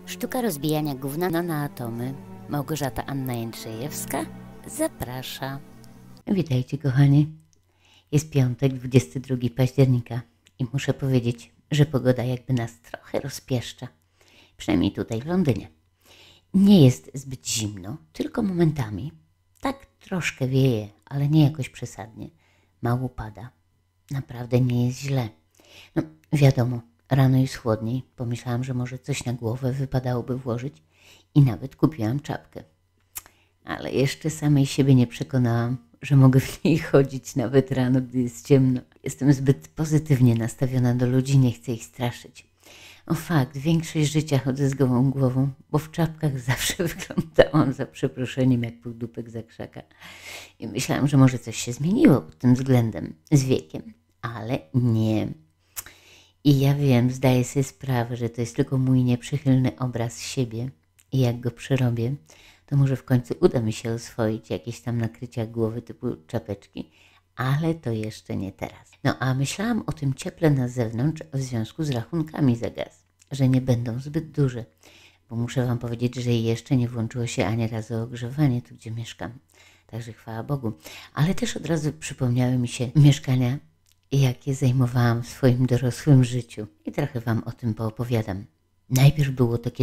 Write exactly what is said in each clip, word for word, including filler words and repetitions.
Sztuka rozbijania gówna na atomy. Małgorzata Anna Jędrzejewska zaprasza. Witajcie kochani. Jest piątek, dwudziestego drugiego października i muszę powiedzieć, że pogoda jakby nas trochę rozpieszcza. Przynajmniej tutaj w Londynie. Nie jest zbyt zimno, tylko momentami. Tak troszkę wieje, ale nie jakoś przesadnie. Mało pada. Naprawdę nie jest źle. No wiadomo, rano jest chłodniej. Pomyślałam, że może coś na głowę wypadałoby włożyć i nawet kupiłam czapkę. Ale jeszcze samej siebie nie przekonałam, że mogę w niej chodzić nawet rano, gdy jest ciemno. Jestem zbyt pozytywnie nastawiona do ludzi, nie chcę ich straszyć. O fakt, większość życia chodzę z gołą głową, bo w czapkach zawsze wyglądałam za przeproszeniem jak półdupek za krzaka. I myślałam, że może coś się zmieniło pod tym względem z wiekiem, ale nie. I ja wiem, zdaję sobie sprawę, że to jest tylko mój nieprzychylny obraz siebie i jak go przerobię, to może w końcu uda mi się oswoić jakieś tam nakrycia głowy typu czapeczki, ale to jeszcze nie teraz. No a myślałam o tym cieple na zewnątrz w związku z rachunkami za gaz, że nie będą zbyt duże, bo muszę wam powiedzieć, że jeszcze nie włączyło się ani razu ogrzewanie tu, gdzie mieszkam. Także chwała Bogu. Ale też od razu przypomniały mi się mieszkania, jakie zajmowałam w swoim dorosłym życiu. I trochę wam o tym poopowiadam. Najpierw było takie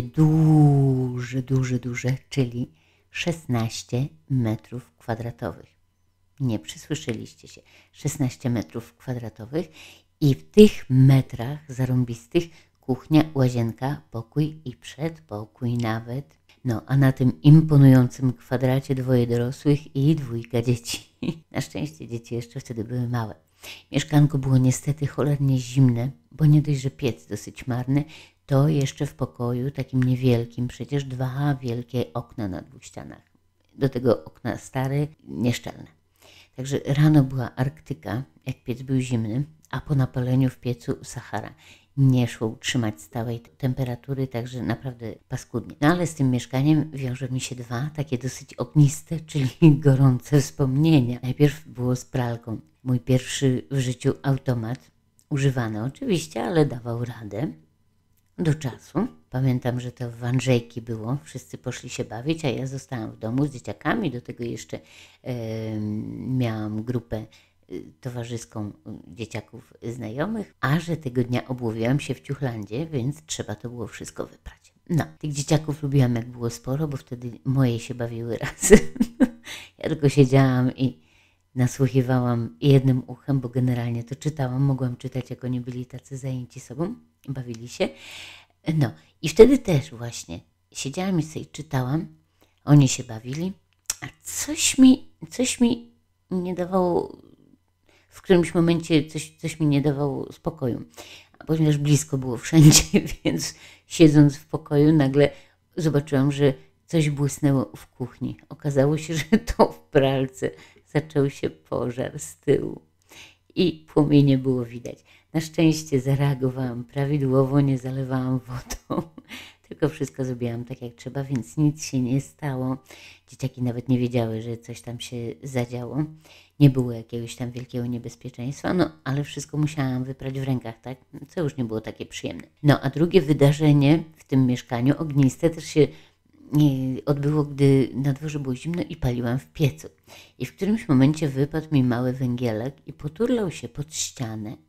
duże, duże, duże, czyli szesnaście metrów kwadratowych. Nie przysłyszeliście się. szesnaście metrów kwadratowych i w tych metrach zarąbistych kuchnia, łazienka, pokój i przedpokój nawet. No, a na tym imponującym kwadracie dwoje dorosłych i dwójka dzieci. Na szczęście dzieci jeszcze wtedy były małe. Mieszkanko było niestety cholernie zimne, bo nie dość, że piec dosyć marny, to jeszcze w pokoju takim niewielkim, przecież dwa wielkie okna na dwóch ścianach. Do tego okna stare, nieszczelne. Także rano była Arktyka, jak piec był zimny, a po napaleniu w piecu Sahara. Nie szło utrzymać stałej temperatury, także naprawdę paskudnie. No ale z tym mieszkaniem wiąże mi się dwa takie dosyć ogniste, czyli gorące wspomnienia. Najpierw było z pralką. Mój pierwszy w życiu automat, używany oczywiście, ale dawał radę do czasu. Pamiętam, że to w Andrzejki było, wszyscy poszli się bawić, a ja zostałam w domu z dzieciakami, do tego jeszcze e, miałam grupę towarzyską dzieciaków znajomych, a że tego dnia obłowiłam się w Ciuchlandzie, więc trzeba to było wszystko wyprać. No, tych dzieciaków lubiłam jak było sporo, bo wtedy moje się bawiły razem. Ja tylko siedziałam i nasłuchiwałam jednym uchem, bo generalnie to czytałam, mogłam czytać, jak oni byli tacy zajęci sobą, bawili się. No i wtedy też właśnie siedziałam i sobie czytałam, oni się bawili, a coś mi, coś mi nie dawało, w którymś momencie coś, coś mi nie dawało spokoju, a ponieważ blisko było wszędzie, więc siedząc w pokoju nagle zobaczyłam, że coś błysnęło w kuchni. Okazało się, że to w pralce zaczął się pożar z tyłu i płomienie było widać. Na szczęście zareagowałam prawidłowo, nie zalewałam wodą, tylko wszystko zrobiłam tak jak trzeba, więc nic się nie stało. Dzieciaki nawet nie wiedziały, że coś tam się zadziało. Nie było jakiegoś tam wielkiego niebezpieczeństwa, no ale wszystko musiałam wyprać w rękach, tak? Co już nie było takie przyjemne. No a drugie wydarzenie w tym mieszkaniu ogniste też się odbyło, gdy na dworze było zimno i paliłam w piecu. I w którymś momencie wypadł mi mały węgielek i poturlał się pod ścianę.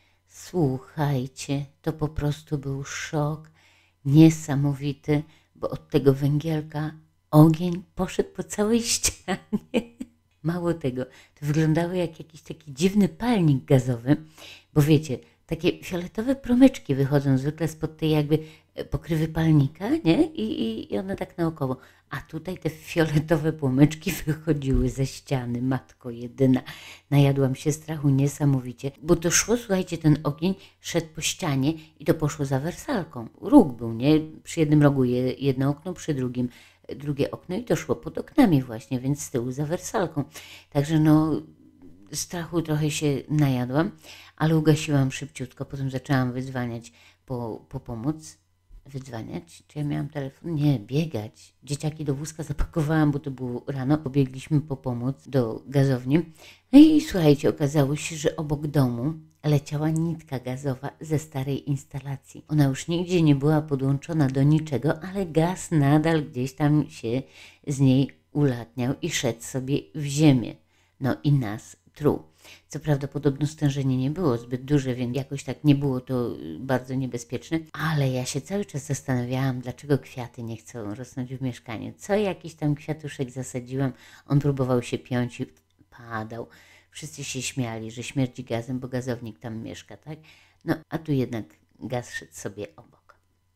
Słuchajcie, to po prostu był szok niesamowity, bo od tego węgielka ogień poszedł po całej ścianie. Mało tego, to wyglądało jak jakiś taki dziwny palnik gazowy, bo wiecie, takie fioletowe promyczki wychodzą zwykle spod tej jakby pokrywy palnika, nie? I, i, i one tak naokoło. A tutaj te fioletowe płomyczki wychodziły ze ściany, matko jedyna. Najadłam się strachu niesamowicie, bo to szło, słuchajcie, ten ogień szedł po ścianie i to poszło za wersalką. Róg był, nie? Przy jednym rogu jedno okno, przy drugim drugie okno i to szło pod oknami właśnie, więc z tyłu za wersalką. Także no strachu trochę się najadłam, ale ugasiłam szybciutko, potem zaczęłam wyzwaniać po, po pomoc. wydzwaniać, czy ja miałam telefon? Nie, biegać. Dzieciaki do wózka zapakowałam, bo to było rano. Pobiegliśmy po pomoc do gazowni. No i słuchajcie, okazało się, że obok domu leciała nitka gazowa ze starej instalacji. Ona już nigdzie nie była podłączona do niczego, ale gaz nadal gdzieś tam się z niej ulatniał i szedł sobie w ziemię. No i nas truł. Co prawda podobno stężenie nie było zbyt duże, więc jakoś tak nie było to bardzo niebezpieczne, ale ja się cały czas zastanawiałam, dlaczego kwiaty nie chcą rosnąć w mieszkaniu. Co jakiś tam kwiatuszek zasadziłam, on próbował się piąć i padał. Wszyscy się śmiali, że śmierdzi gazem, bo gazownik tam mieszka, tak? No, a tu jednak gaz szedł sobie obok.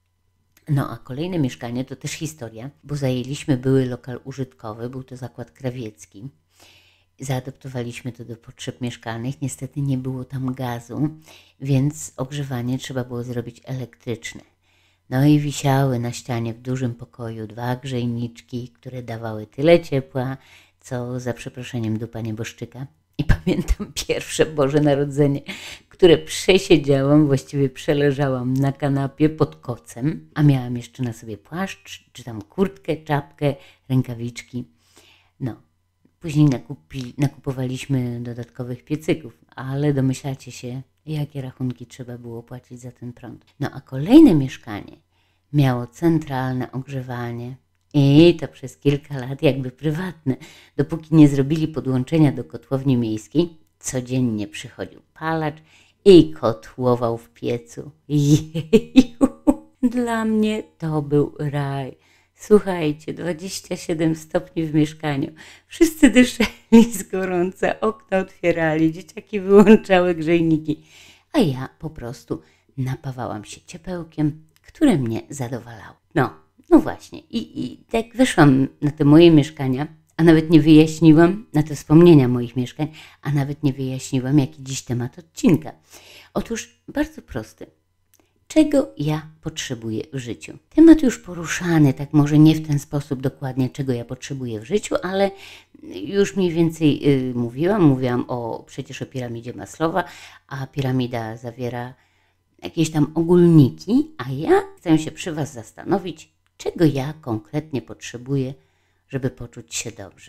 No, a kolejne mieszkanie to też historia, bo zajęliśmy były lokal użytkowy, był to zakład krawiecki. Zaadoptowaliśmy to do potrzeb mieszkalnych. Niestety nie było tam gazu, więc ogrzewanie trzeba było zrobić elektryczne. No i wisiały na ścianie w dużym pokoju dwa grzejniczki, które dawały tyle ciepła, co za przeproszeniem dupa nieboszczyka. I pamiętam pierwsze Boże Narodzenie, które przesiedziałam, właściwie przeleżałam na kanapie pod kocem, a miałam jeszcze na sobie płaszcz, czy tam kurtkę, czapkę, rękawiczki. No. Później nakupi, nakupowaliśmy dodatkowych piecyków, ale domyślacie się, jakie rachunki trzeba było płacić za ten prąd. No a kolejne mieszkanie miało centralne ogrzewanie i to przez kilka lat jakby prywatne. Dopóki nie zrobili podłączenia do kotłowni miejskiej, codziennie przychodził palacz i kotłował w piecu. Jeju, dla mnie to był raj. Słuchajcie, dwadzieścia siedem stopni w mieszkaniu. Wszyscy dyszeli z gorąca, okna otwierali, dzieciaki wyłączały grzejniki, a ja po prostu napawałam się ciepełkiem, które mnie zadowalało. No, no właśnie. I, i tak weszłam na te moje mieszkania, a nawet nie wyjaśniłam, na te wspomnienia moich mieszkań, a nawet nie wyjaśniłam, jaki dziś temat odcinka. Otóż bardzo prosty. Czego ja potrzebuję w życiu? Temat już poruszany, tak może nie w ten sposób dokładnie, czego ja potrzebuję w życiu, ale już mniej więcej yy, mówiłam. Mówiłam o, przecież o piramidzie Maslowa, a piramida zawiera jakieś tam ogólniki, a ja chcę się przy Was zastanowić, czego ja konkretnie potrzebuję, żeby poczuć się dobrze.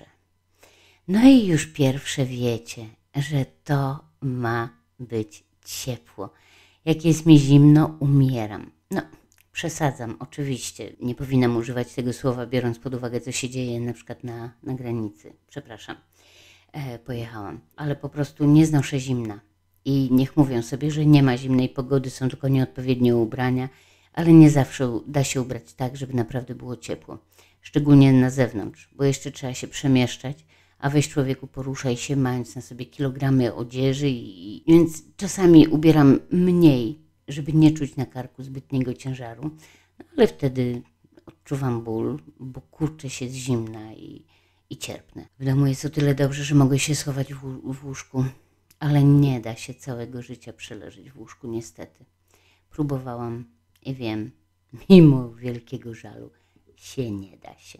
No i już pierwsze wiecie, że to ma być ciepło. Jak jest mi zimno, umieram. No, przesadzam, oczywiście. Nie powinnam używać tego słowa, biorąc pod uwagę, co się dzieje na przykład na, na granicy. Przepraszam, e, pojechałam. Ale po prostu nie znoszę zimna. I niech mówią sobie, że nie ma zimnej pogody, są tylko nieodpowiednie ubrania, ale nie zawsze da się ubrać tak, żeby naprawdę było ciepło. Szczególnie na zewnątrz, bo jeszcze trzeba się przemieszczać. A weź człowieku, poruszaj się, mając na sobie kilogramy odzieży, i, więc czasami ubieram mniej, żeby nie czuć na karku zbytniego ciężaru, no, ale wtedy odczuwam ból, bo kurczę się z zimna i, i cierpnę. W domu jest o tyle dobrze, że mogę się schować w, w łóżku, ale nie da się całego życia przeleżeć w łóżku, niestety. Próbowałam i wiem, mimo wielkiego żalu się nie da się.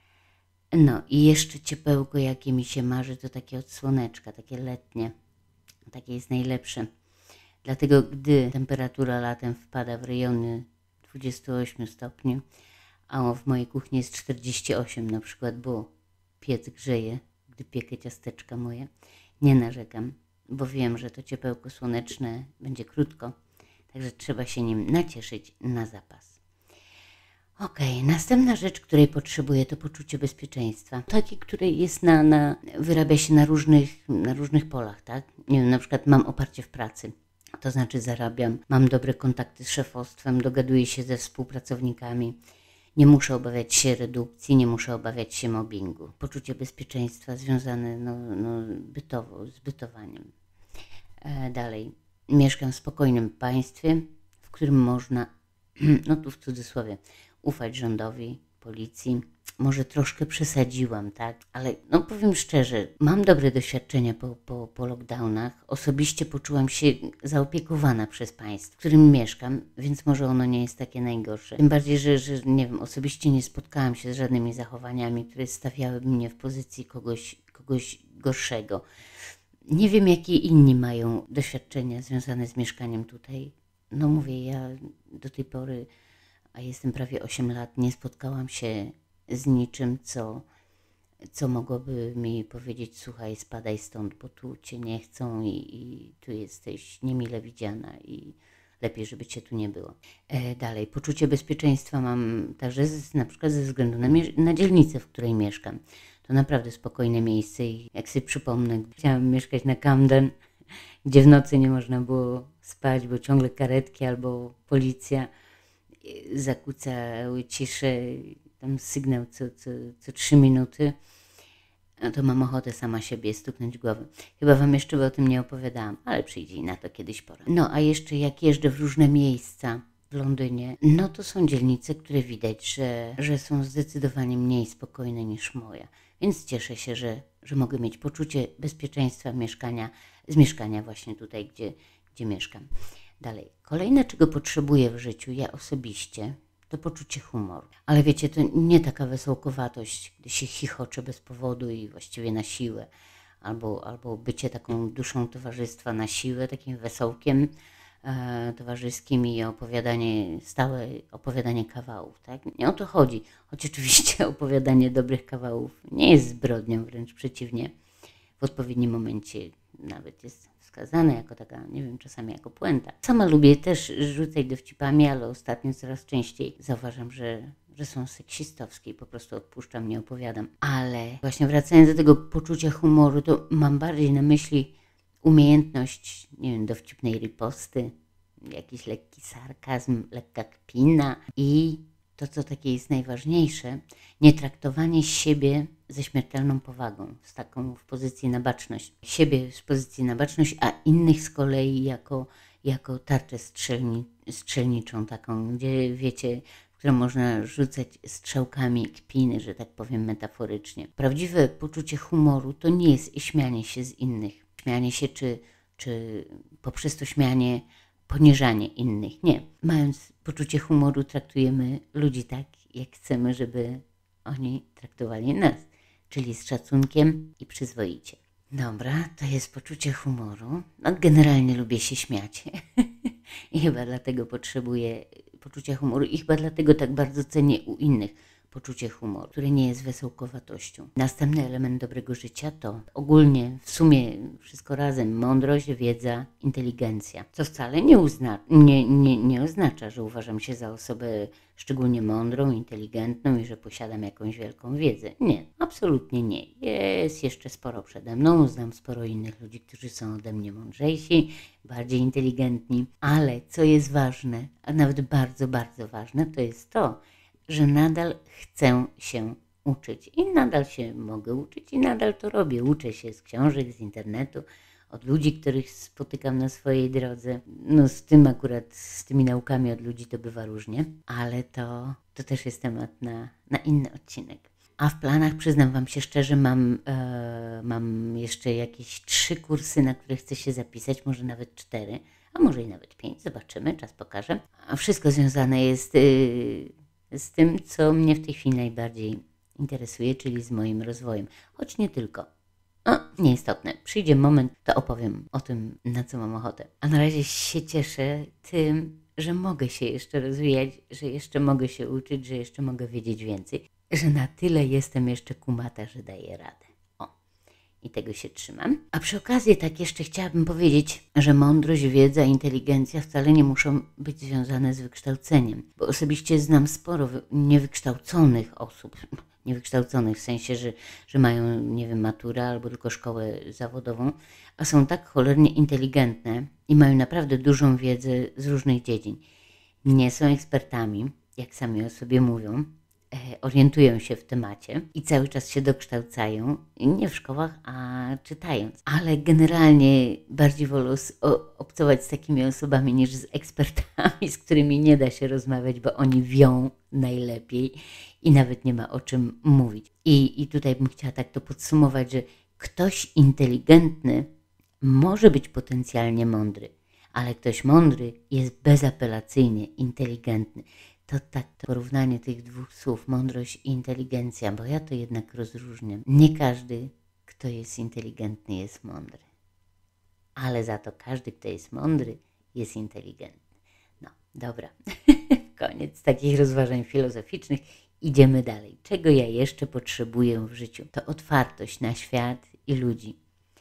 No i jeszcze ciepełko, jakie mi się marzy, to takie od słoneczka, takie letnie. Takie jest najlepsze. Dlatego gdy temperatura latem wpada w rejony dwudziestu ośmiu stopni, a w mojej kuchni jest czterdzieści osiem na przykład, bo piec grzeje, gdy piekę ciasteczka moje, nie narzekam, bo wiem, że to ciepełko słoneczne będzie krótko, także trzeba się nim nacieszyć na zapas. Okej, okay, następna rzecz, której potrzebuję, to poczucie bezpieczeństwa. Takie, które jest na, na, wyrabia się na różnych, na różnych polach, tak? Nie wiem, na przykład mam oparcie w pracy, to znaczy zarabiam, mam dobre kontakty z szefostwem, dogaduję się ze współpracownikami, nie muszę obawiać się redukcji, nie muszę obawiać się mobbingu. Poczucie bezpieczeństwa związane no, no, bytowo, z bytowaniem. E, dalej, mieszkam w spokojnym państwie, w którym można, no tu w cudzysłowie, ufać rządowi, policji. Może troszkę przesadziłam, tak? Ale no powiem szczerze, mam dobre doświadczenia po, po, po lockdownach. Osobiście poczułam się zaopiekowana przez państwo, w którym mieszkam, więc może ono nie jest takie najgorsze. Tym bardziej, że, że nie wiem, osobiście nie spotkałam się z żadnymi zachowaniami, które stawiałyby mnie w pozycji kogoś, kogoś gorszego. Nie wiem, jakie inni mają doświadczenia związane z mieszkaniem tutaj. No mówię, ja do tej pory a jestem prawie osiem lat, nie spotkałam się z niczym, co, co mogłoby mi powiedzieć: słuchaj, spadaj stąd, bo tu cię nie chcą i, i tu jesteś niemile widziana i lepiej, żeby cię tu nie było. E, dalej, poczucie bezpieczeństwa mam także z, na przykład ze względu na, na dzielnicę, w której mieszkam. To naprawdę spokojne miejsce i jak sobie przypomnę, chciałam mieszkać na Camden, gdzie w nocy nie można było spać, bo ciągle karetki albo policja zakłócały ciszę, tam sygnał co, co, co trzy minuty, no to mam ochotę sama siebie stuknąć głową. Chyba wam jeszcze o tym nie opowiadałam, ale przyjdzie i na to kiedyś pora. No a jeszcze jak jeżdżę w różne miejsca w Londynie, no to są dzielnice, które widać, że, że są zdecydowanie mniej spokojne niż moja. Więc cieszę się, że, że mogę mieć poczucie bezpieczeństwa mieszkania, z mieszkania właśnie tutaj, gdzie, gdzie mieszkam. Dalej, kolejne, czego potrzebuję w życiu, ja osobiście, to poczucie humoru. Ale wiecie, to nie taka wesołkowatość, gdy się chichocze bez powodu i właściwie na siłę, albo, albo bycie taką duszą towarzystwa na siłę, takim wesołkiem e, towarzyskim i opowiadanie, stałe opowiadanie kawałów, tak? Nie o to chodzi, choć oczywiście opowiadanie dobrych kawałów nie jest zbrodnią, wręcz przeciwnie, w odpowiednim momencie nawet jest wskazane jako taka, nie wiem, czasami jako puenta. Sama lubię też rzucać dowcipami, ale ostatnio coraz częściej zauważam, że, że są seksistowskie i po prostu odpuszczam, nie opowiadam. Ale właśnie wracając do tego poczucia humoru, to mam bardziej na myśli umiejętność, nie wiem, dowcipnej riposty, jakiś lekki sarkazm, lekka kpina i to, co takie jest najważniejsze, nie traktowanie siebie ze śmiertelną powagą, z taką w pozycji na baczność. Siebie z pozycji na baczność, a innych z kolei jako, jako tarczę strzelni, strzelniczą taką, gdzie wiecie, w którą można rzucać strzałkami kpiny, że tak powiem metaforycznie. Prawdziwe poczucie humoru to nie jest śmianie się z innych. Śmianie się czy, czy poprzez to śmianie poniżanie innych. Nie. Mając poczucie humoru, traktujemy ludzi tak, jak chcemy, żeby oni traktowali nas, czyli z szacunkiem i przyzwoicie. Dobra, to jest poczucie humoru. No, generalnie lubię się śmiać i chyba dlatego potrzebuję poczucia humoru i chyba dlatego tak bardzo cenię u innych poczucie humoru, które nie jest wesołkowatością. Następny element dobrego życia to ogólnie, w sumie wszystko razem, mądrość, wiedza, inteligencja. Co wcale nie, uzna, nie, nie, nie oznacza, że uważam się za osobę szczególnie mądrą, inteligentną i że posiadam jakąś wielką wiedzę. Nie, absolutnie nie. Jest jeszcze sporo przede mną, znam sporo innych ludzi, którzy są ode mnie mądrzejsi, bardziej inteligentni, ale co jest ważne, a nawet bardzo, bardzo ważne, to jest to, że nadal chcę się uczyć i nadal się mogę uczyć i nadal to robię. Uczę się z książek, z internetu, od ludzi, których spotykam na swojej drodze. No z tym akurat, z tymi naukami od ludzi to bywa różnie, ale to, to też jest temat na, na inny odcinek. A w planach, przyznam wam się szczerze, mam, e, mam jeszcze jakieś trzy kursy, na które chcę się zapisać, może nawet cztery, a może i nawet pięć, zobaczymy, czas pokaże. A wszystko związane jest y, z tym, co mnie w tej chwili najbardziej interesuje, czyli z moim rozwojem, choć nie tylko. O, nieistotne. Przyjdzie moment, to opowiem o tym, na co mam ochotę. A na razie się cieszę tym, że mogę się jeszcze rozwijać, że jeszcze mogę się uczyć, że jeszcze mogę wiedzieć więcej, że na tyle jestem jeszcze kumata, że daję radę. O, i tego się trzymam. A przy okazji tak jeszcze chciałabym powiedzieć, że mądrość, wiedza, inteligencja wcale nie muszą być związane z wykształceniem, bo osobiście znam sporo niewykształconych osób, niewykształconych w sensie, że, że mają, nie wiem, maturę albo tylko szkołę zawodową, a są tak cholernie inteligentne i mają naprawdę dużą wiedzę z różnych dziedzin. Nie są ekspertami, jak sami o sobie mówią, e, orientują się w temacie i cały czas się dokształcają, nie w szkołach, a czytając. Ale generalnie bardziej wolę o, obcować z takimi osobami niż z ekspertami, z którymi nie da się rozmawiać, bo oni wią najlepiej i nawet nie ma o czym mówić. I, i tutaj bym chciała tak to podsumować, że ktoś inteligentny może być potencjalnie mądry, ale ktoś mądry jest bezapelacyjnie inteligentny. To tak to porównanie tych dwóch słów, mądrość i inteligencja, bo ja to jednak rozróżniam. Nie każdy, kto jest inteligentny, jest mądry, ale za to każdy, kto jest mądry, jest inteligentny. No, dobra. koniec takich rozważań filozoficznych. Idziemy dalej. Czego ja jeszcze potrzebuję w życiu? To otwartość na świat i ludzi.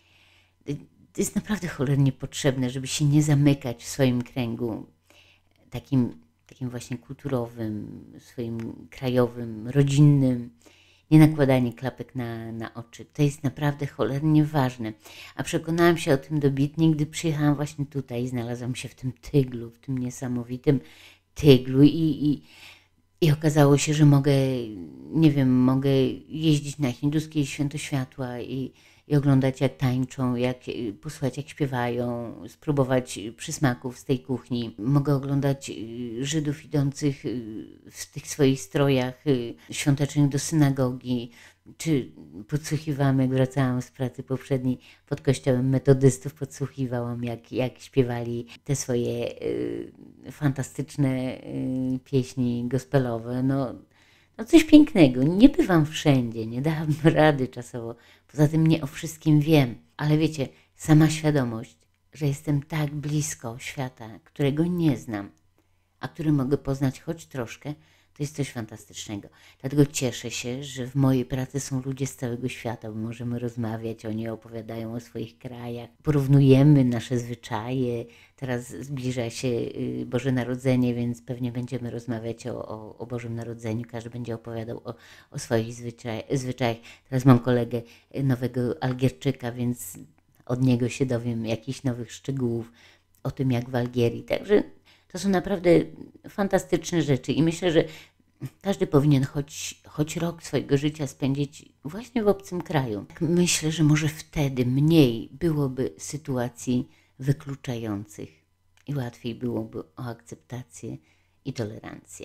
To jest naprawdę cholernie potrzebne, żeby się nie zamykać w swoim kręgu takim, takim właśnie kulturowym, swoim krajowym, rodzinnym. Nie nakładanie klapek na, na oczy. To jest naprawdę cholernie ważne. A przekonałam się o tym dobitnie, gdy przyjechałam właśnie tutaj i znalazłam się w tym tyglu, w tym niesamowitym tyglu i, i, i okazało się, że mogę, nie wiem, mogę jeździć na hinduskie święto światła i, i oglądać jak tańczą, jak, posłuchać jak śpiewają, spróbować przysmaków z tej kuchni. Mogę oglądać Żydów idących w tych swoich strojach świątecznych do synagogi, czy podsłuchiwałam, jak wracałam z pracy poprzedniej pod kościołem metodystów, podsłuchiwałam jak, jak śpiewali te swoje y, fantastyczne y, pieśni gospelowe. No, no coś pięknego. Nie bywam wszędzie, nie dałam rady czasowo. Poza tym nie o wszystkim wiem, ale wiecie, sama świadomość, że jestem tak blisko świata, którego nie znam, a który mogę poznać choć troszkę, to jest coś fantastycznego. Dlatego cieszę się, że w mojej pracy są ludzie z całego świata, bo możemy rozmawiać, oni opowiadają o swoich krajach, porównujemy nasze zwyczaje. Teraz zbliża się Boże Narodzenie, więc pewnie będziemy rozmawiać o, o, o Bożym Narodzeniu. Każdy będzie opowiadał o, o swoich zwyczaj, zwyczajach. Teraz mam kolegę nowego Algierczyka, więc od niego się dowiem jakichś nowych szczegółów o tym, jak w Algierii. Także to są naprawdę fantastyczne rzeczy i myślę, że każdy powinien choć, choć rok swojego życia spędzić właśnie w obcym kraju. Myślę, że może wtedy mniej byłoby sytuacji wykluczających i łatwiej byłoby o akceptację i tolerancję.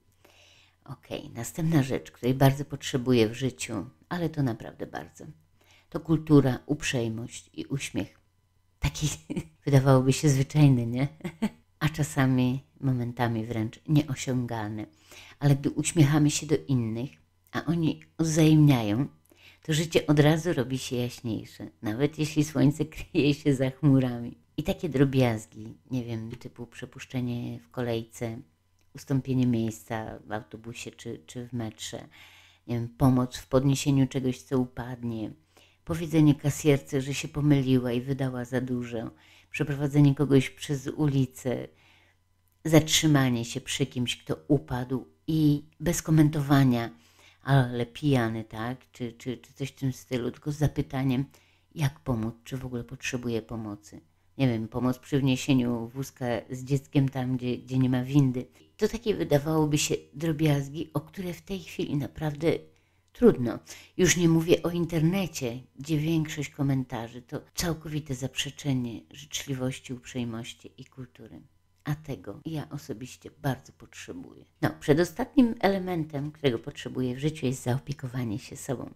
Ok, następna rzecz, której bardzo potrzebuję w życiu, ale to naprawdę bardzo, to kultura, uprzejmość i uśmiech. Taki wydawałoby się zwyczajny, nie? A czasami, momentami wręcz nieosiągalne. Ale gdy uśmiechamy się do innych, a oni odwzajemniają, to życie od razu robi się jaśniejsze, nawet jeśli słońce kryje się za chmurami. I takie drobiazgi, nie wiem, typu przepuszczenie w kolejce, ustąpienie miejsca w autobusie czy, czy w metrze, nie wiem, pomoc w podniesieniu czegoś, co upadnie, powiedzenie kasjerce, że się pomyliła i wydała za dużo, przeprowadzenie kogoś przez ulicę, zatrzymanie się przy kimś, kto upadł i bez komentowania, ale pijany, tak, czy, czy, czy coś w tym stylu, tylko z zapytaniem, jak pomóc, czy w ogóle potrzebuje pomocy. Nie wiem, pomoc przy wniesieniu wózka z dzieckiem tam, gdzie, gdzie nie ma windy. To takie wydawałoby się drobiazgi, o które w tej chwili naprawdę trudno. Już nie mówię o internecie, gdzie większość komentarzy to całkowite zaprzeczenie życzliwości, uprzejmości i kultury. A tego ja osobiście bardzo potrzebuję. No, przedostatnim elementem, którego potrzebuję w życiu, jest zaopiekowanie się sobą.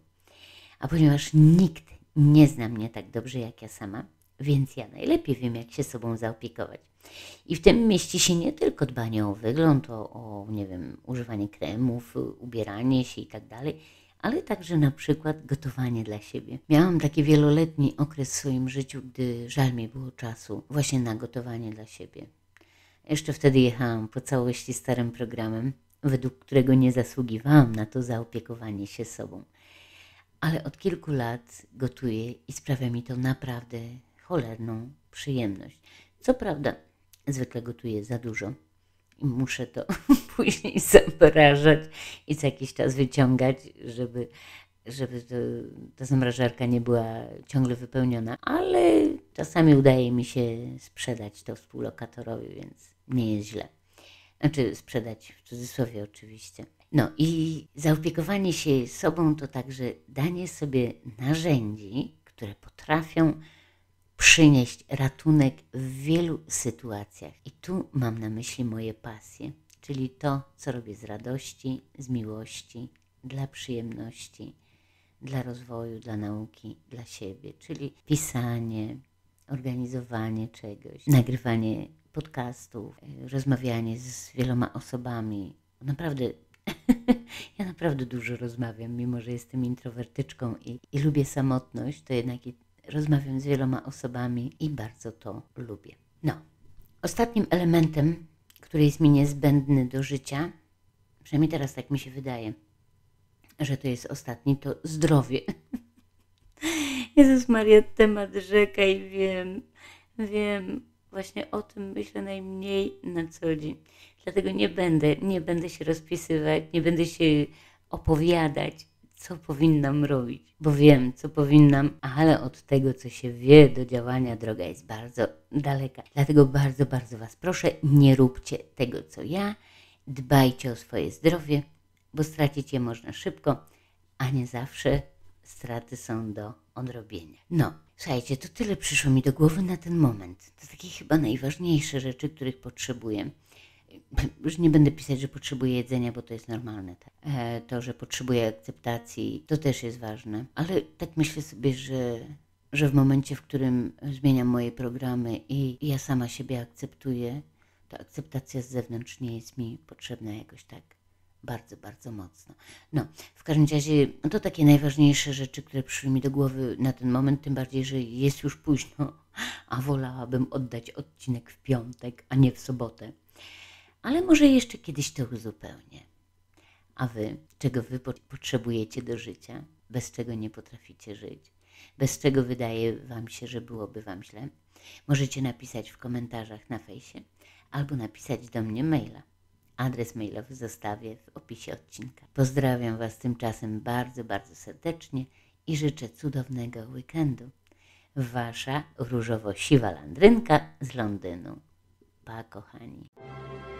A ponieważ nikt nie zna mnie tak dobrze jak ja sama, więc ja najlepiej wiem, jak się sobą zaopiekować. I w tym mieści się nie tylko dbanie o wygląd, o, o nie wiem, używanie kremów, ubieranie się i tak dalej, ale także na przykład gotowanie dla siebie. Miałam taki wieloletni okres w swoim życiu, gdy żal mi było czasu właśnie na gotowanie dla siebie. Jeszcze wtedy jechałam po całości starym programem, według którego nie zasługiwałam na to zaopiekowanie się sobą. Ale od kilku lat gotuję i sprawia mi to naprawdę cholerną przyjemność. Co prawda zwykle gotuję za dużo i muszę to później zamrażać i co jakiś czas wyciągać, żeby, żeby to, ta zamrażarka nie była ciągle wypełniona, ale czasami udaje mi się sprzedać to współlokatorowi, więc nie jest źle. Znaczy sprzedać w cudzysłowie oczywiście. No i zaopiekowanie się sobą to także danie sobie narzędzi, które potrafią przynieść ratunek w wielu sytuacjach. I tu mam na myśli moje pasje, czyli to, co robię z radości, z miłości, dla przyjemności, dla rozwoju, dla nauki, dla siebie, czyli pisanie, organizowanie czegoś, nagrywanie podcastów, rozmawianie z wieloma osobami. Naprawdę, ja naprawdę dużo rozmawiam, mimo że jestem introwertyczką i, i lubię samotność, to jednak i rozmawiam z wieloma osobami i bardzo to lubię. No, ostatnim elementem, który jest mi niezbędny do życia, przynajmniej teraz tak mi się wydaje, że to jest ostatni, to zdrowie. Jezus Maria, temat rzeka i wiem, wiem, właśnie o tym myślę najmniej na co dzień. Dlatego nie będę, nie będę się rozpisywać, nie będę się opowiadać, co powinnam robić, bo wiem, co powinnam, ale od tego, co się wie, do działania droga jest bardzo daleka. Dlatego bardzo, bardzo Was proszę, nie róbcie tego, co ja, dbajcie o swoje zdrowie, bo stracić je można szybko, a nie zawsze straty są do odrobienia. No, słuchajcie, to tyle przyszło mi do głowy na ten moment. To takie chyba najważniejsze rzeczy, których potrzebuję. Już nie będę pisać, że potrzebuję jedzenia, bo to jest normalne. Tak? E, to, że potrzebuję akceptacji, to też jest ważne. Ale tak myślę sobie, że, że w momencie, w którym zmieniam moje programy i ja sama siebie akceptuję, to akceptacja z zewnątrz nie jest mi potrzebna jakoś tak bardzo, bardzo mocno. No, w każdym razie no to takie najważniejsze rzeczy, które przyszły mi do głowy na ten moment, tym bardziej, że jest już późno, a wolałabym oddać odcinek w piątek, a nie w sobotę. Ale może jeszcze kiedyś to uzupełnię. A Wy, czego Wy potrzebujecie do życia, bez czego nie potraficie żyć, bez czego wydaje Wam się, że byłoby Wam źle, możecie napisać w komentarzach na fejsie albo napisać do mnie maila. Adres mailowy zostawię w opisie odcinka. Pozdrawiam Was tymczasem bardzo, bardzo serdecznie i życzę cudownego weekendu. Wasza różowo-siwa landrynka z Londynu. Pa, kochani.